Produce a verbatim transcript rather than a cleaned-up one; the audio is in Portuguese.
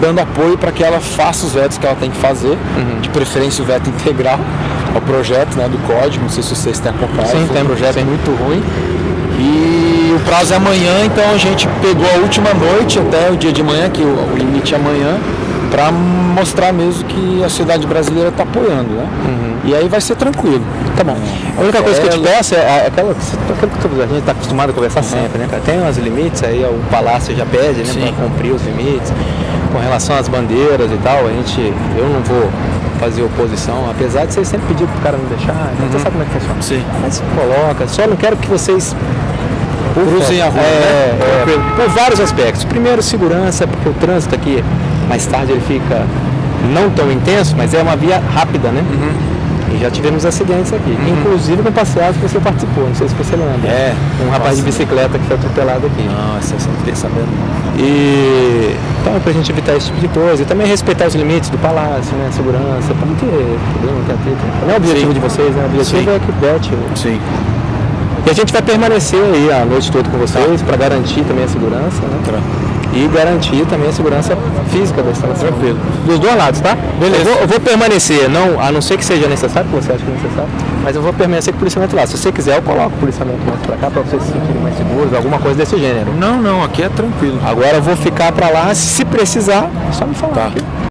dando apoio para que ela faça os vetos que ela tem que fazer, uhum. de preferência o veto integral ao projeto, né, do código. Não sei se vocês têm acompanhado, sim, foi tem, um projeto sim. muito ruim. E o prazo é amanhã, então a gente pegou a última noite até o dia de manhã, que o, o limite é amanhã, para mostrar mesmo que a sociedade brasileira está apoiando, né? Uhum. E aí vai ser tranquilo. Tá bom. A única coisa que eu te peço é aquela, aquilo que a gente está acostumado a conversar uhum. sempre, né, cara? Tem uns limites, aí o Palácio já pede, né, para cumprir os limites. Com relação às bandeiras e tal, a gente, eu não vou fazer oposição, apesar de vocês sempre pedir pro cara não deixar, uhum. Você sabe como é que funciona. Sim. Mas coloca, só não quero que vocês cruzem a rua, é, né? é, por vários aspectos. Primeiro, segurança, porque o trânsito aqui, mais tarde ele fica não tão intenso, mas é uma via rápida, né? Uhum. E já tivemos acidentes aqui, uhum. inclusive com passeados que você participou, não sei se você lembra. É. Um rapaz Nossa. de bicicleta que foi atropelado aqui. Não, essa eu não fiquei sabendo. E então, para a gente evitar esse tipo de coisa, e também respeitar os limites do palácio, né? Segurança, para não ter problema, não ter atrito. Não é o objetivo Sim. de vocês, né? O objetivo Sim. é que vete. Sim. E a gente vai permanecer aí a noite toda com vocês, tá. para garantir também a segurança, né? Tá. E garantir também a segurança física da instalação. Tranquilo. Dos dois lados, tá? Beleza. Eu vou, eu vou permanecer, não, a não ser que seja necessário, que você acha que é necessário, mas eu vou permanecer com o policiamento lá. Se você quiser, eu coloco o policiamento mais pra cá, pra vocês se sentirem mais seguros, alguma coisa desse gênero. Não, não, aqui é tranquilo. Agora eu vou ficar pra lá, se precisar, é só me falar. Tá. Aqui.